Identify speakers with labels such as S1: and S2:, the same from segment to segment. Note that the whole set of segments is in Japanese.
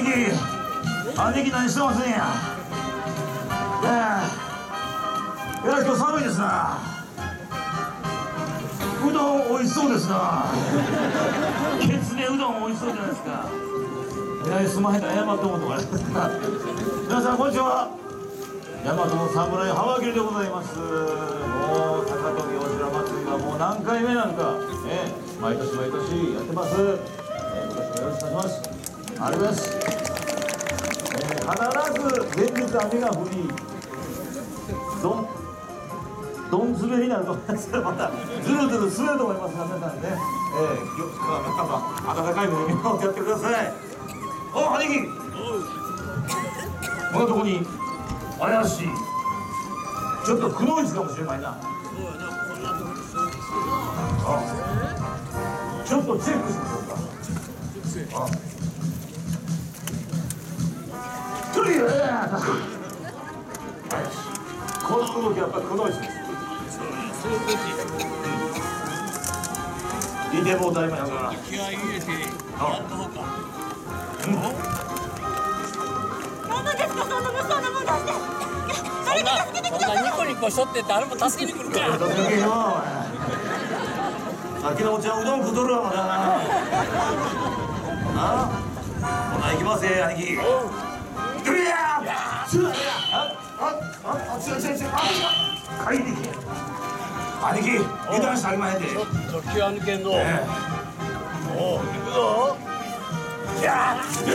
S1: 兄貴何してますんや。いや今日寒いですな。うどん美味しそうですな。きつねうどん美味しそうじゃないですか。すまへん、謝って思ってもらえますか。皆さんこんにちは。大和の侍幅切りでございます。もう高跳びおしら祭りはもう何回目なんか、毎年毎年やってます。今年もよろしくお願いします。ありがとうございます。必ず前日雨が降り、どん滑りになると思います。またずるずる滑ると思いますが、皆さんね、暖かい目で見守ってやってください。お、兄貴、こんなとこに怪しい、ちょっとくのいちかもしれないな。ちょっとチェックしましょうか。とりあえずこの動きやっぱりくのいちです。リテーも当たり前やから。気合い入れてやった方か。何ですか、そんな無双なもん出して。誰か助けてください。そんなニコニコしとって誰も助けに来るから。助けよ。さっきのお茶うどん食うとるわまだな。ほな行きますよ兄貴。クリア。帰ってきて。兄貴、油断してありまへんで。ちょっと気は抜けんぞ。おう、行くぞ。いや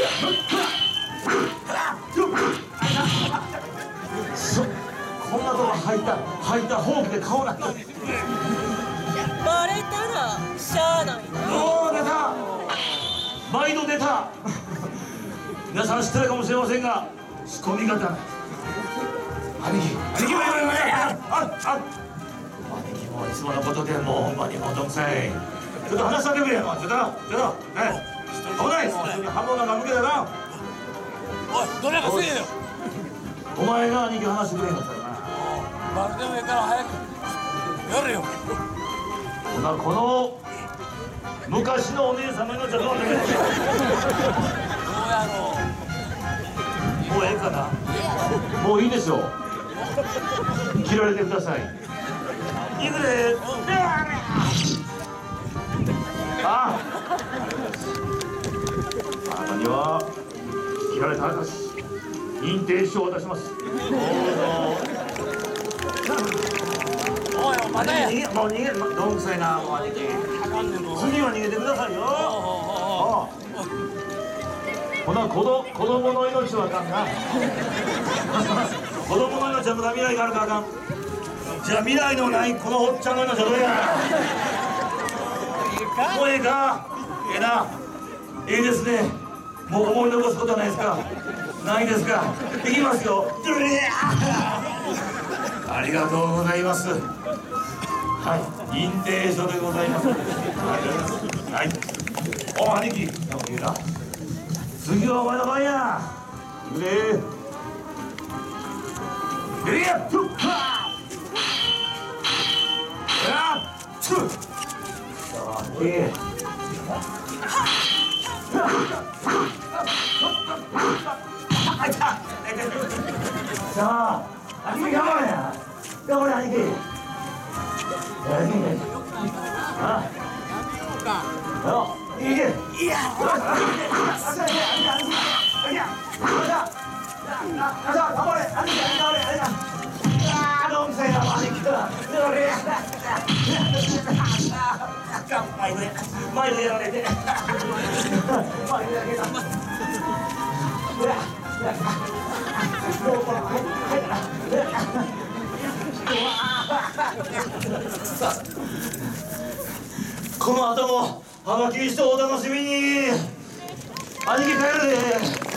S1: こんなとこ吐いたほうきで顔なんか。バレたらしゃあないな。おお、出た。毎度出た。皆さん知ってるかもしれませんが、仕込み方。兄貴もいつものことでもうほんまにもうどんくさい。ちょっと話し合ってくれよ。ちょっと危ない。刃物が向けたな。おい、どれかせえよ。お前が兄貴話してくれへんかったよな。まるでもいいから早くやれよ。ほなこの昔のお姉様のちょっと待ってくれ。どうやろう。もうええかな。もういいでしょう。切られてください。いくで。あなたには切られた証認定書を渡します。どうぞ。おい、まだや。もう逃げる。どんくさいな。もう兄貴。次は逃げてくださいよ。ほな子供の命はあかんな。子供の命はまだ未来があるからあかん。じゃあ未来のないこのおっちゃんの命はどれや。もうええか。ええな。ええですね。もう思い残すことはないですか。ないですか。いきますよ。ありがとうございます。はい、認定書でございます。はい。お、兄貴。次はお前の番や。いくで。さあ、兄貴頑張れや。頑張れ兄貴。いけ。いや。どんくさいな兄貴だ。前でやられて。この後も幅切りしてお楽しみに。兄貴帰るで。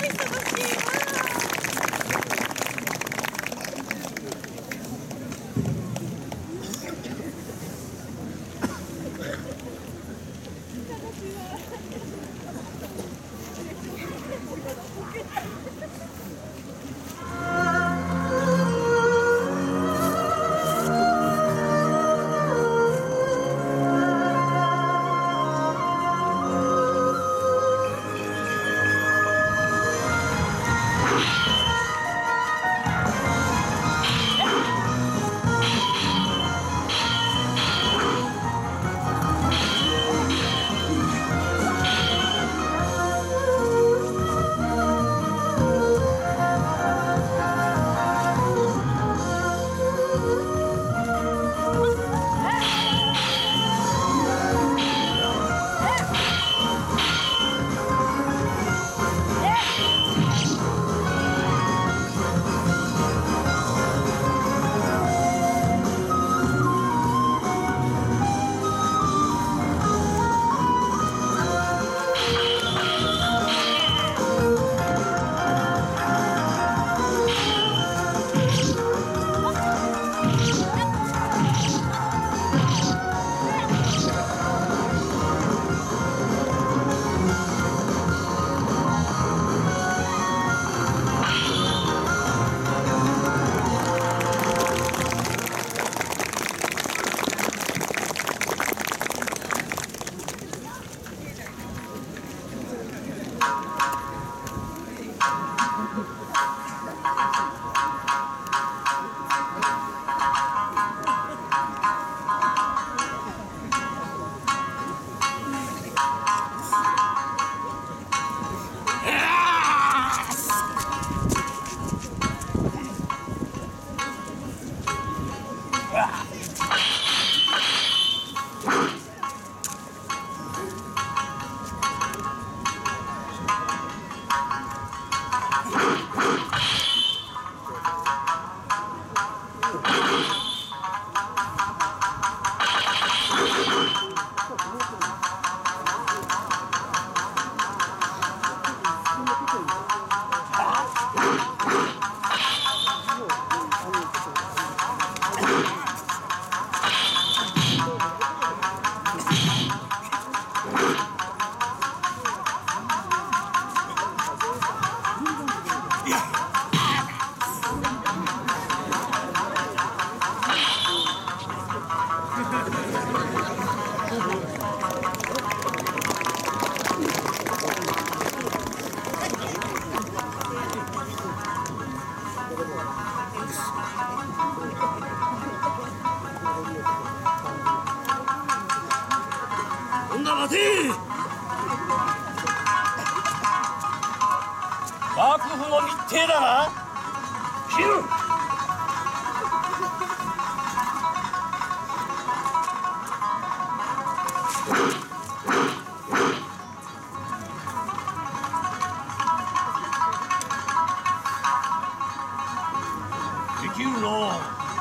S2: だ待て。
S1: 幕府の密偵だな。切る。
S2: できるの。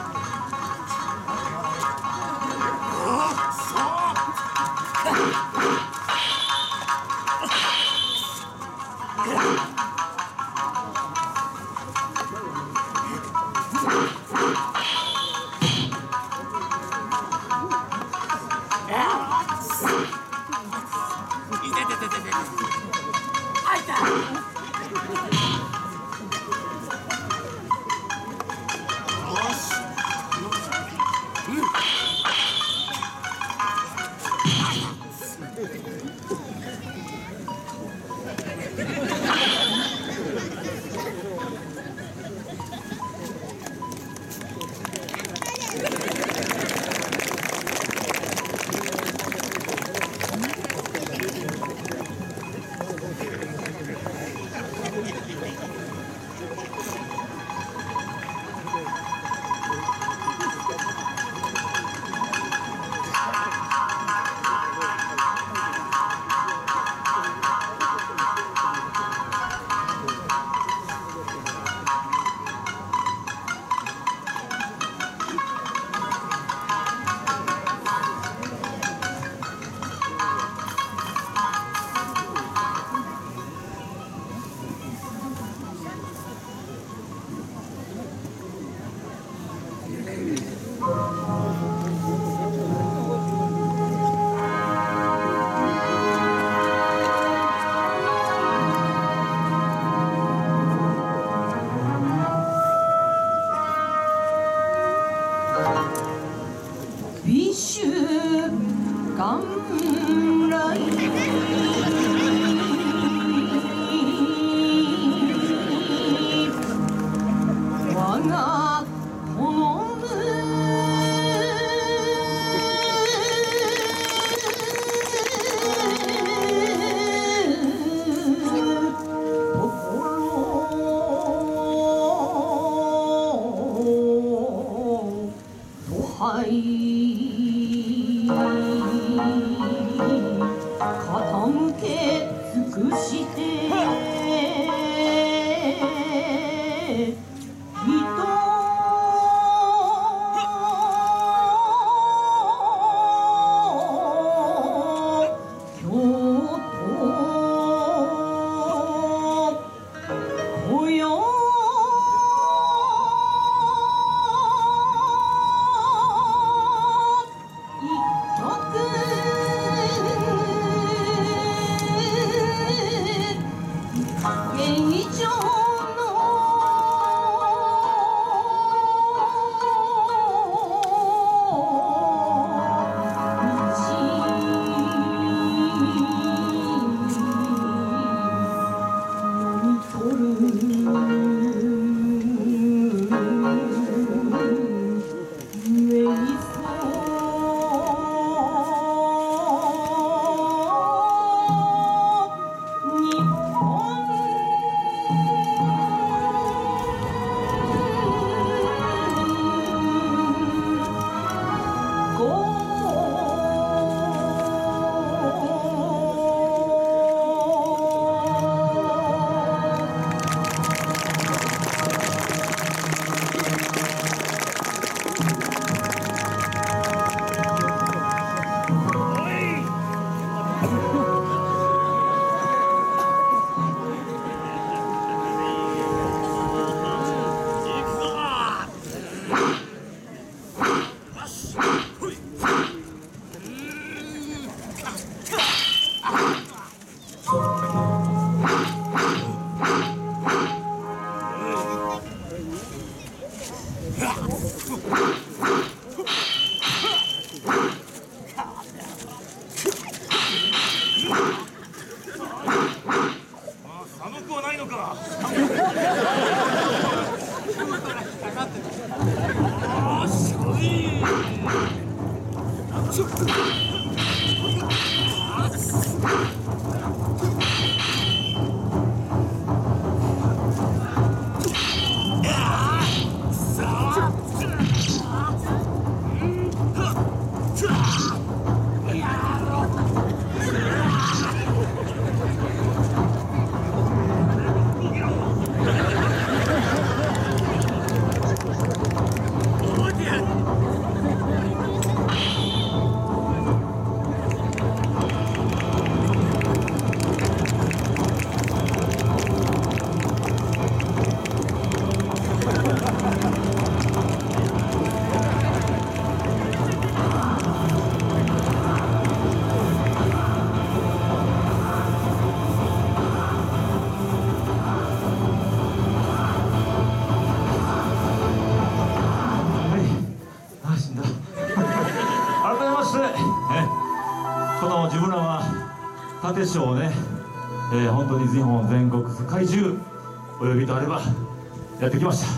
S3: 美酒元来我が好む傾け尽くして
S1: 寒くはないのか。
S2: ちょっと
S1: 志村は盾賞をね、本当に日本全国世界中お呼びとあればやってきました、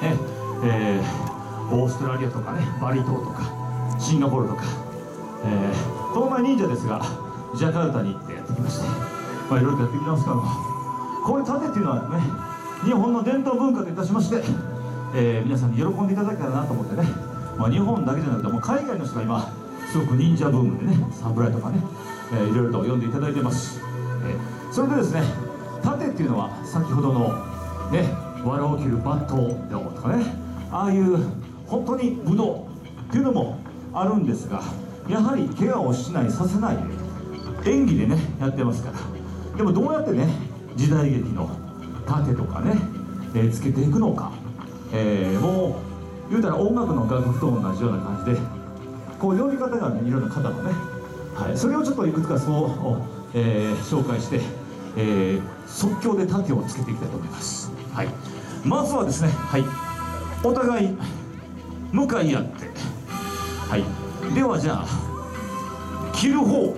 S1: オーストラリアとかね、バリ島とかシンガポールとか、この前忍者ですがジャカルタに行ってやってきまして、いろいろとやってきますけども、こういう盾っていうのはね、日本の伝統文化といたしまして、皆さんに喜んでいただけたらなと思ってね、日本だけじゃなくてもう海外の人が今すごく忍者ブームでね、侍とかね、いろいろと呼んでいただいてます、それでですね、盾っていうのは先ほどのね、藁を切るバットとかね、ああいう本当に武道っていうのもあるんですが、やはり怪我をしないさせない演技でねやってますから。でもどうやってね時代劇の盾とかね、つけていくのか、もう言うたら音楽の楽譜と同じような感じでこう呼び方がねいろんな方のね、それをちょっといくつか紹介して、即興で盾をつけていきたいと思います。まずはですね、お互い向かい合って、ではじゃあ切る方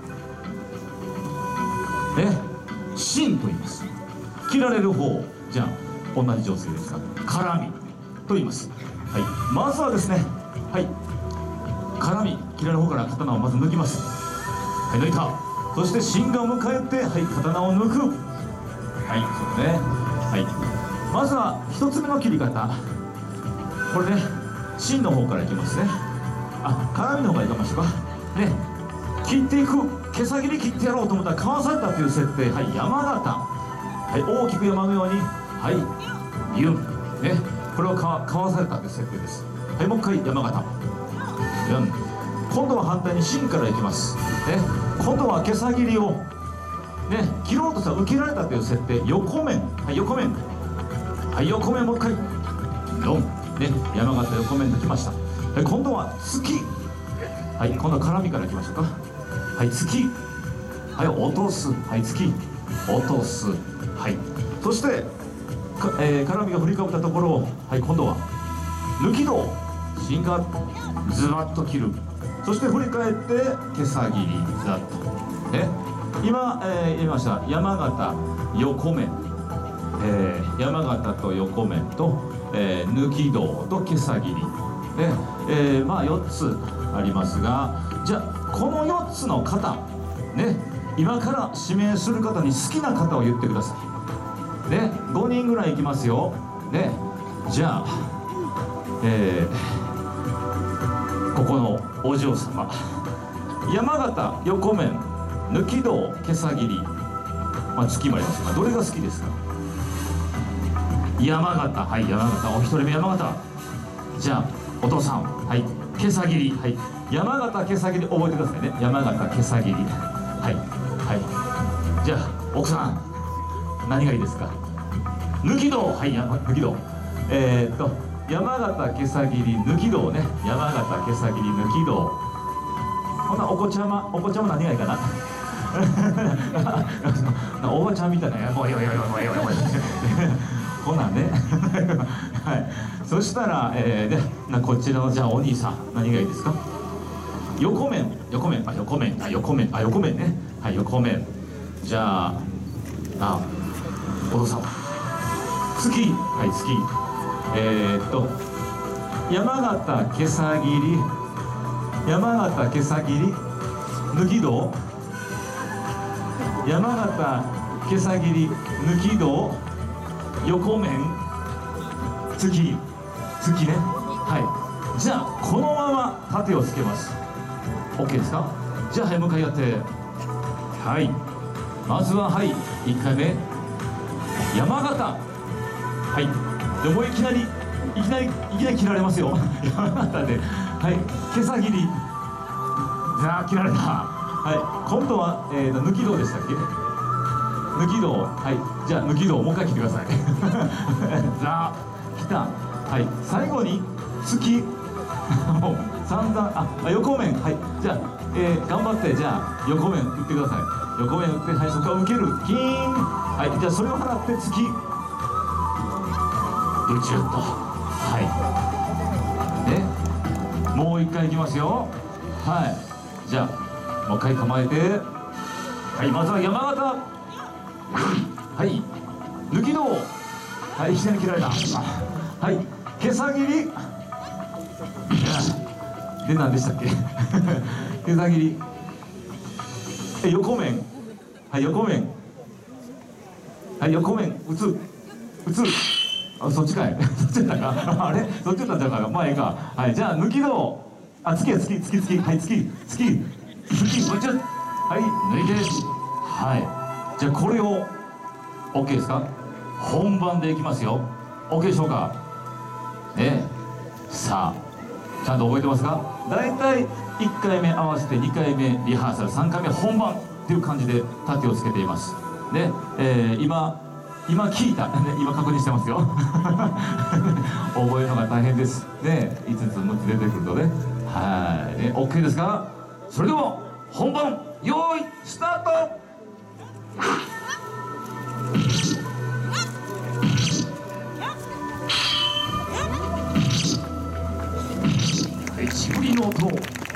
S1: 芯と言います。切られる方、じゃあ同じ女性ですが絡みと言います。まずはですね、絡み、切られる方から刀をまず抜きます。抜いた。そして芯が向かえて、刀を抜く。そうね。まずは一つ目の切り方、これね、芯の方からいきますね。絡みの方からいきましょうかね。切っていく、毛先に切ってやろうと思ったらかわされたという設定。山形、大きく山のように、ユンね、これをかわされたという設定です。もう一回山形、ユン。今度は反対に芯からいきますね。今度は毛先りをね、切ろうとしたら受けられたという設定。横面、横面、横面もう一回ドンね、山形横面抜きました。今度は突き、今度は絡みからいきましょうか。突き、落とす、突き落とす。そして絡みが振りかぶったところを、今度は抜き胴、芯がズバッと切る。そして振り返って毛先りざっとね。今、言いました山形横面、山形と横面と、抜き胴と毛先りね、4つありますが、じゃあこの4つの方ね、今から指名する方に好きな方を言ってくださいね。5人ぐらいいきますよね。じゃあ、ここのお嬢様、山形横面抜き胴毛先り、月もありますが、どれが好きですか？山形、山形、お一人目山形。じゃあお父さん、毛先り、山形毛先り覚えてくださいね。山形毛先り、じゃあ奥さん何がいいですか？抜き胴、抜き胴、山形毛先り抜き胴ね。山形毛先り抜き胴。ほなお子ちゃま何がいいかなおばちゃんみたいな、おいおいおいおいおいおいほなねそしたら、こちらのじゃあお兄さん何がいいですか？横面、横面、横面、横面、横面ね。横面。じゃあお父さん月、月、山形毛先り、山形毛先り抜き胴、山形毛先り抜き胴、横面、月、月ね。じゃあこのまま盾をつけます。 OK ですか？じゃあ向かい合って、まずは1回目山形、でもういきなり切られますよ山形で、毛先り、じゃあ切られた。今度は、抜き胴でしたっけ？抜き胴、じゃあ抜き胴もう一回切ってくださいザー来た。最後に月もう散々横面、じゃあ、頑張って、じゃあ横面打ってください。横面打って、そこから受けるキーン、じゃあそれを払って月宇宙と、もう一回いきますよ。じゃあ
S4: もう一回構えて、はい、まずは山形、はい、抜き胴、はい、いきなり切られた、はい、毛さ切りで、何でしたっけ毛さ切り、横面、はい、横面、はい、横面、打つ、あ、そっちかいそっちだったかあれそっちだったんじゃないか、まあいいか。はい、じゃあ抜き胴、あ、月、はい、月、もう一度、はい、抜いて、はい、じゃあこれを OK ですか？本番でいきますよ。 OK でしょうかね。さあ、ちゃんと覚えてますか？大体1回目合わせて2回目リハーサル、3回目本番っていう感じで盾をつけていますね。今聞いた、ね、今確認してますよ覚えるのが大変ですね。5つ6つ出てくるとね。はい、ね、OK ですか？それでは本番用意スタート。はい、しぶりの音、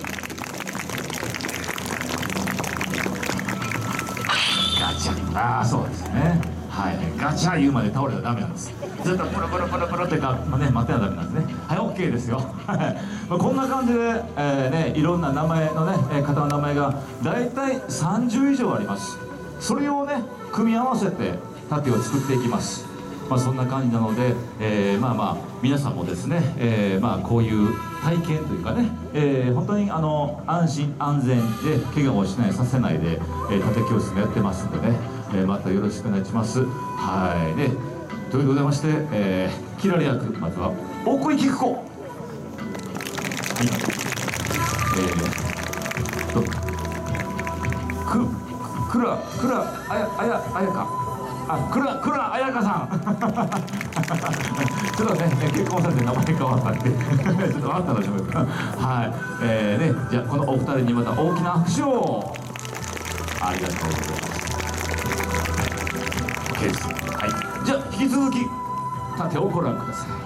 S4: ガチャ、ああそうですね。はい、ガチャ言うまで倒れたらダメなんです。ずっとプルプルプルプルってか、まあね、待ってはダメなんですね。はい、OK ですよ。まあこんな感じで、ね、いろんな名前のね、方の名前が大体30以上あります。それをね、組み合わせて盾を作っていきます。まあそんな感じなので、まあまあ皆さんもですね、まあこういう体験というかね、本当に安心安全で怪我をしない、させないで、盾教室もやってますんでね、またよろしくお願いします。はいね、ということでございまして、キラリ役、まずは大井菊子、はい、くらあやか、あ、くらあやかさんちょっとね、結婚されて名前変わったんでちょっとあったらしいですはい、ね、じゃあこのお二人にまた大きな拍手を。ありがとうございます。OK です。はい、じゃあ引き続き盾をご覧ください。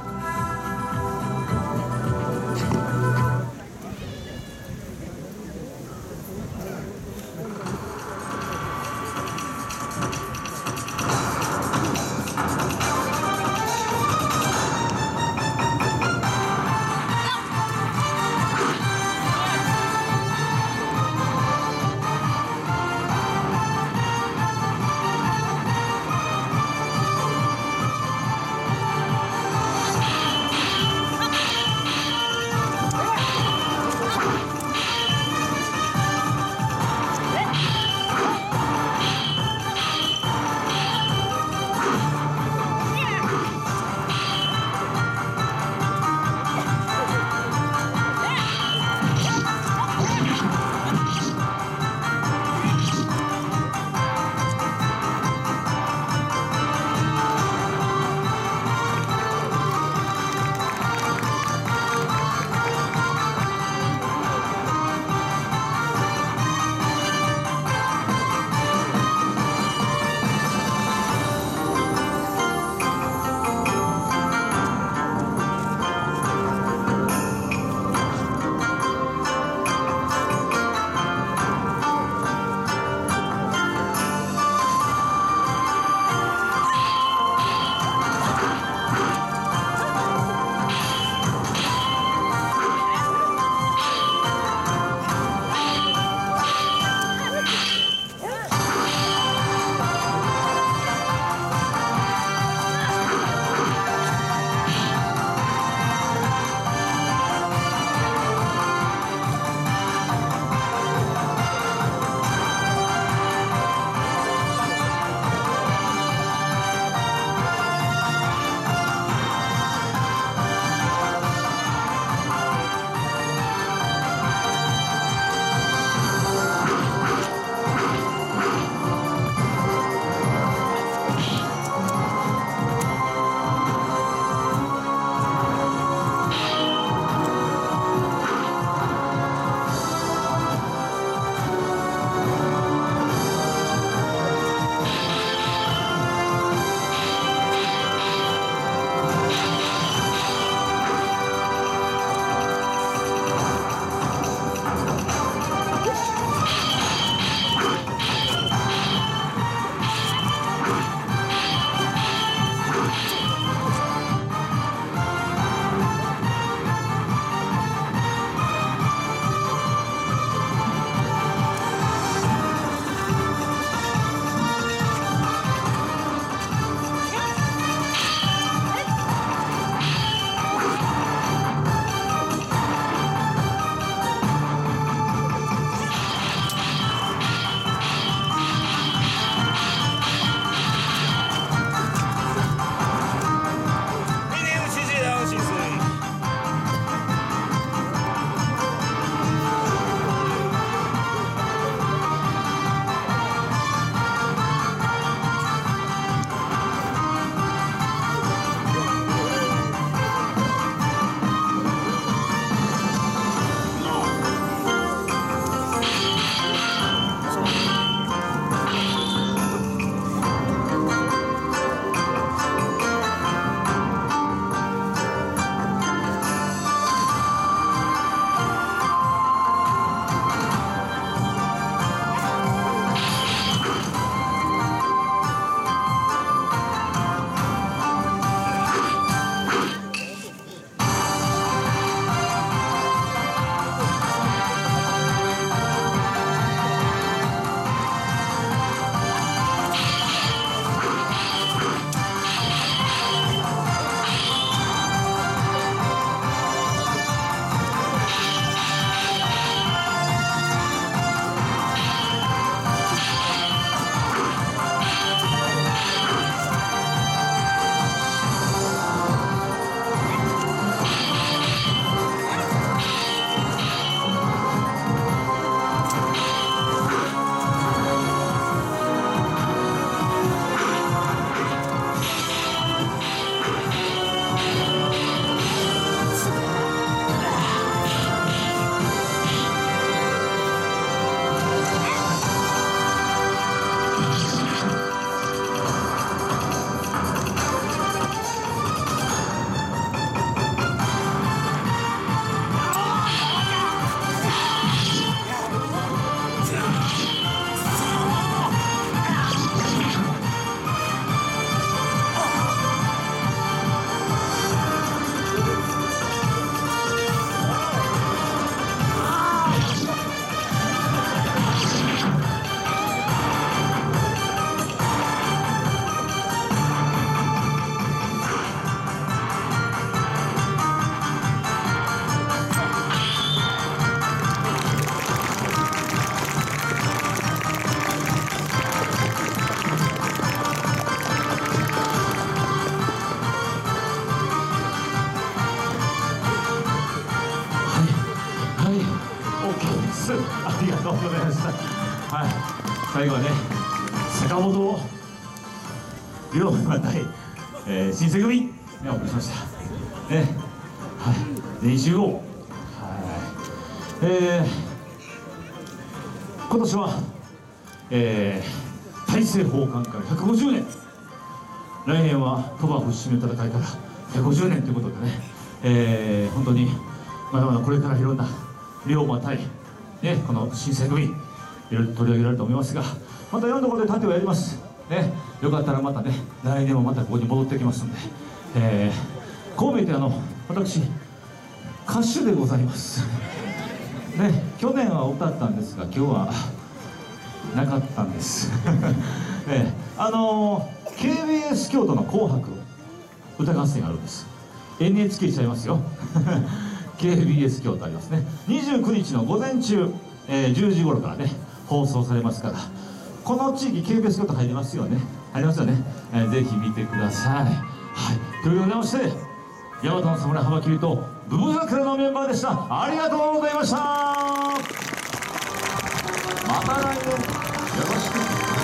S4: 最後はね坂本龍馬対、新選組、ね、お送りしましたね。はい、全員集合。はい、今年は、大政奉還から150年、来年は鳥羽伏見の戦いから150年ということでね、本当にまだまだこれからいろんな龍馬対、ね、この新選組いろいろ取り上げられると思いますが、またいろんなところで盾をやりますね。よかったらまたね、来年もまたここに戻ってきますので、こう見えて私歌手でございますね。去年は歌ったんですが今日はなかったんですね。KBS 京都の紅白歌合戦があるんです。 NHK ちゃいますよKBS 京都ありますね。29日の午前中、10時頃からね放送されますから、この地域 KBS 京都入りますよね、入りますよね、ぜひ見てください。はい、ということでございまして、大和の侍幅切りとブブ桜のメンバーでした。ありがとうございました。また来年よろしく。